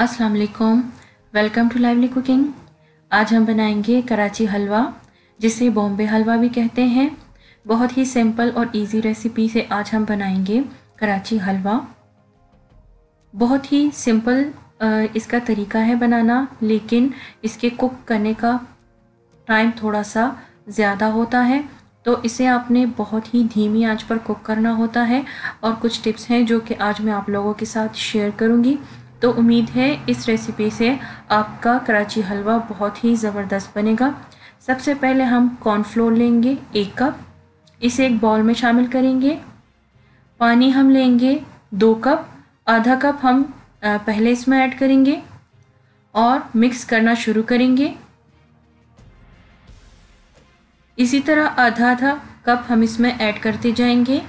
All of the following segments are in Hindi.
अस्सलाम वालेकुम। Welcome to lively cooking. आज हम बनाएंगे कराची हलवा, जिसे बॉम्बे हलवा भी कहते हैं। बहुत ही सिंपल और इजी रेसिपी से आज हम बनाएंगे कराची हलवा। बहुत ही सिंपल इसका तरीका है बनाना, लेकिन इसके कुक करने का टाइम थोड़ा सा ज़्यादा होता है, तो इसे आपने बहुत ही धीमी आंच पर कुक करना होता है। और कुछ टिप्स हैं जो कि आज मैं आप लोगों के साथ शेयर करूंगी। तो उम्मीद है इस रेसिपी से आपका कराची हलवा बहुत ही ज़बरदस्त बनेगा। सबसे पहले हम कॉर्नफ्लोर लेंगे 1 कप, इसे एक बाउल में शामिल करेंगे। पानी हम लेंगे 2 कप, आधा कप हम पहले इसमें ऐड करेंगे और मिक्स करना शुरू करेंगे। इसी तरह आधा आधा कप हम इसमें ऐड करते जाएंगे।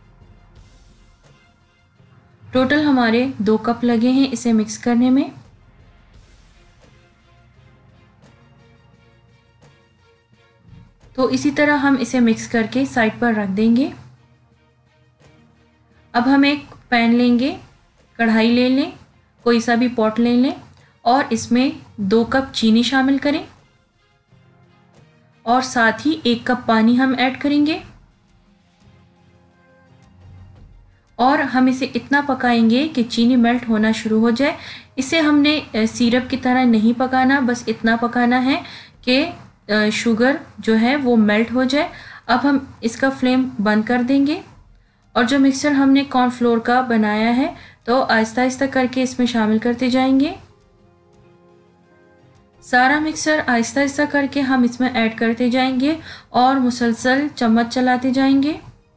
टोटल हमारे 2 कप लगे हैं इसे मिक्स करने में। तो इसी तरह हम इसे मिक्स करके साइड पर रख देंगे। अब हम एक पैन लेंगे, कढ़ाई ले लें, कोई सा भी पॉट ले लें और इसमें 2 कप चीनी शामिल करें और साथ ही 1 कप पानी हम ऐड करेंगे। और हम इसे इतना पकाएंगे कि चीनी मेल्ट होना शुरू हो जाए। इसे हमने सिरप की तरह नहीं पकाना, बस इतना पकाना है कि शुगर जो है वो मेल्ट हो जाए। अब हम इसका फ्लेम बंद कर देंगे और जो मिक्सचर हमने कॉर्नफ्लोर का बनाया है तो आहिस्ता आहिस्ता करके इसमें शामिल करते जाएंगे। सारा मिक्सचर आहिस्ता आहिस्ता करके हम इसमें ऐड करते जाएंगे और मुसलसल चम्मच चलाते जाएंगे।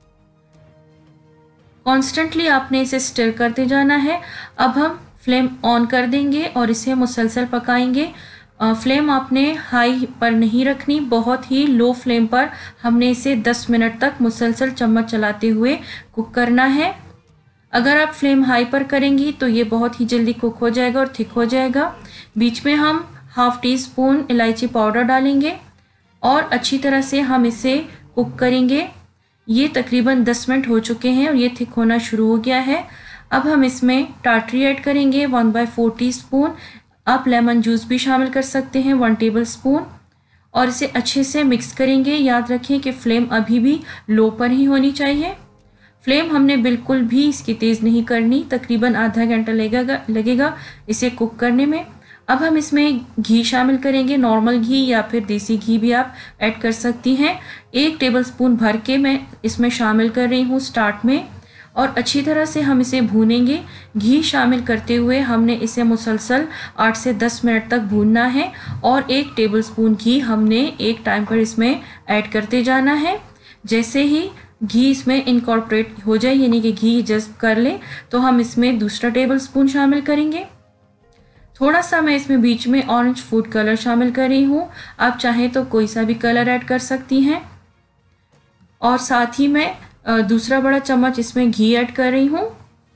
कॉन्स्टेंटली आपने इसे स्टिर करते जाना है। अब हम फ्लेम ऑन कर देंगे और इसे मुसलसल पकाएंगे। फ्लेम आपने हाई पर नहीं रखनी, बहुत ही लो फ्लेम पर हमने इसे 10 मिनट तक मुसलसल चम्मच चलाते हुए कुक करना है। अगर आप फ्लेम हाई पर करेंगी तो ये बहुत ही जल्दी कुक हो जाएगा और थिक हो जाएगा। बीच में हम ½ टीस्पून इलायची पाउडर डालेंगे और अच्छी तरह से हम इसे कुक करेंगे। ये तकरीबन 10 मिनट हो चुके हैं और ये थिक होना शुरू हो गया है। अब हम इसमें टाटरी ऐड करेंगे 1/4 टीस्पून। आप लेमन जूस भी शामिल कर सकते हैं 1 टेबल स्पून और इसे अच्छे से मिक्स करेंगे। याद रखें कि फ्लेम अभी भी लो पर ही होनी चाहिए। फ्लेम हमने बिल्कुल भी इसकी तेज़ नहीं करनी, तकरीबन आधा घंटा लगेगा इसे कुक करने में। अब हम इसमें घी शामिल करेंगे, नॉर्मल घी या फिर देसी घी भी आप ऐड कर सकती हैं। 1 टेबलस्पून भर के मैं इसमें शामिल कर रही हूँ स्टार्ट में और अच्छी तरह से हम इसे भूनेंगे। घी शामिल करते हुए हमने इसे मुसलसल 8 से 10 मिनट तक भूनना है और 1 टेबलस्पून घी हमने एक टाइम पर इसमें ऐड करते जाना है। जैसे ही घी इसमें इनकॉर्पोरेट हो जाए, यानी कि घी जज़्ब कर ले, तो हम इसमें दूसरा टेबलस्पून शामिल करेंगे। थोड़ा सा मैं इसमें बीच में ऑरेंज फूड कलर शामिल कर रही हूँ, आप चाहें तो कोई सा भी कलर ऐड कर सकती हैं। और साथ ही मैं दूसरा बड़ा चम्मच इसमें घी ऐड कर रही हूँ।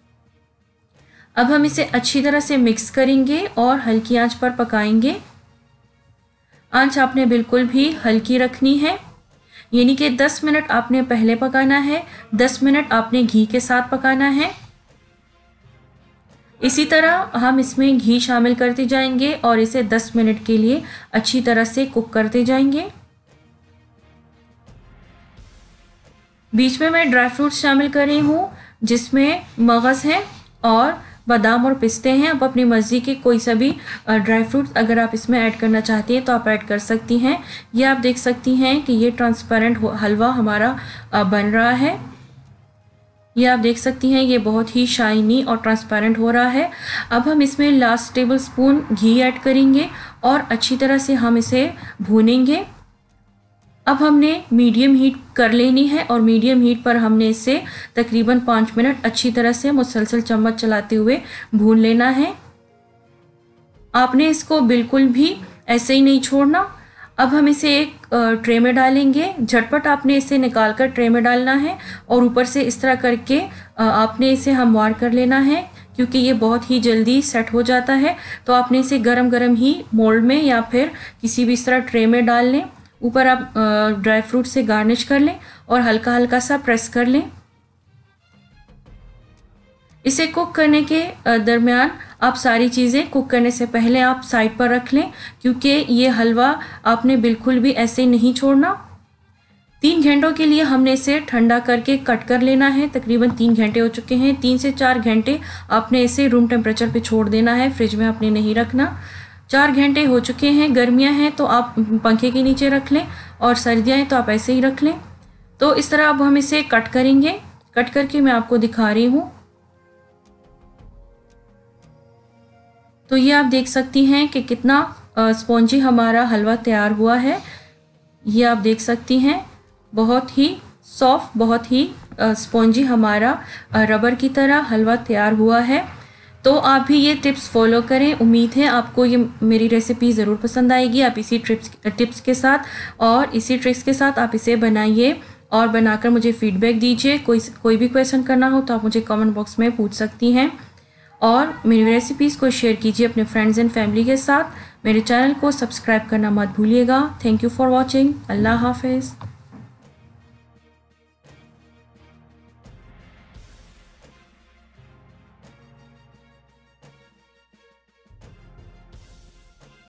अब हम इसे अच्छी तरह से मिक्स करेंगे और हल्की आंच पर पकाएंगे। आंच आपने बिल्कुल भी हल्की रखनी है, यानी कि 10 मिनट आपने पहले पकाना है, 10 मिनट आपने घी के साथ पकाना है। इसी तरह हम इसमें घी शामिल करते जाएंगे और इसे 10 मिनट के लिए अच्छी तरह से कुक करते जाएंगे। बीच में मैं ड्राई फ्रूट्स शामिल कर रही हूँ, जिसमें मगज़ है और बादाम और पिस्ते हैं। आप अपनी मर्ज़ी के कोई सा भी ड्राई फ्रूट्स अगर आप इसमें ऐड करना चाहती हैं तो आप ऐड कर सकती हैं। ये आप देख सकती हैं कि ये ट्रांसपेरेंट हलवा हमारा बन रहा है। ये आप देख सकती हैं ये बहुत ही शाइनी और ट्रांसपेरेंट हो रहा है। अब हम इसमें last tablespoon ghee add करेंगे और अच्छी तरह से हम इसे भूनेंगे। अब हमने मीडियम हीट कर लेनी है और मीडियम हीट पर हमने इसे तकरीबन 5 मिनट अच्छी तरह से मुसलसल चम्मच चलाते हुए भून लेना है। आपने इसको बिल्कुल भी ऐसे ही नहीं छोड़ना। अब हम इसे एक ट्रे में डालेंगे। झटपट आपने इसे निकाल कर ट्रे में डालना है और ऊपर से इस तरह करके आपने इसे हमवार कर लेना है, क्योंकि ये बहुत ही जल्दी सेट हो जाता है। तो आपने इसे गरम गरम ही मोल्ड में या फिर किसी भी इस तरह ट्रे में डाल लें। ऊपर आप ड्राई फ्रूट से गार्निश कर लें और हल्का हल्का सा प्रेस कर लें। इसे कुक करने के दरमियान आप सारी चीज़ें कुक करने से पहले आप साइड पर रख लें, क्योंकि ये हलवा आपने बिल्कुल भी ऐसे नहीं छोड़ना। 3 घंटों के लिए हमने इसे ठंडा करके कट कर लेना है। तकरीबन 3 घंटे हो चुके हैं। 3 से 4 घंटे आपने इसे रूम टेम्परेचर पे छोड़ देना है, फ्रिज में आपने नहीं रखना। 4 घंटे हो चुके हैं। गर्मियां हैं तो आप पंखे के नीचे रख लें और सर्दियां हैं तो आप ऐसे ही रख लें। तो इस तरह अब हम इसे कट करेंगे। कट करके मैं आपको दिखा रही हूँ। तो ये आप देख सकती हैं कि कितना स्पॉन्जी हमारा हलवा तैयार हुआ है। ये आप देख सकती हैं, बहुत ही सॉफ्ट, बहुत ही स्पॉन्जी हमारा रबर की तरह हलवा तैयार हुआ है। तो आप भी ये टिप्स फॉलो करें। उम्मीद है आपको ये मेरी रेसिपी ज़रूर पसंद आएगी। आप इसी टिप्स के साथ और इसी ट्रिक्स के साथ आप इसे बनाइए और बनाकर मुझे फीडबैक दीजिए। कोई भी क्वेश्चन करना हो तो आप मुझे कमेंट बॉक्स में पूछ सकती हैं और मेरी रेसिपीज़ को शेयर कीजिए अपने फ्रेंड्स एंड फैमिली के साथ। मेरे चैनल को सब्सक्राइब करना मत भूलिएगा। Thank you for watching. अल्लाह हाफिज़।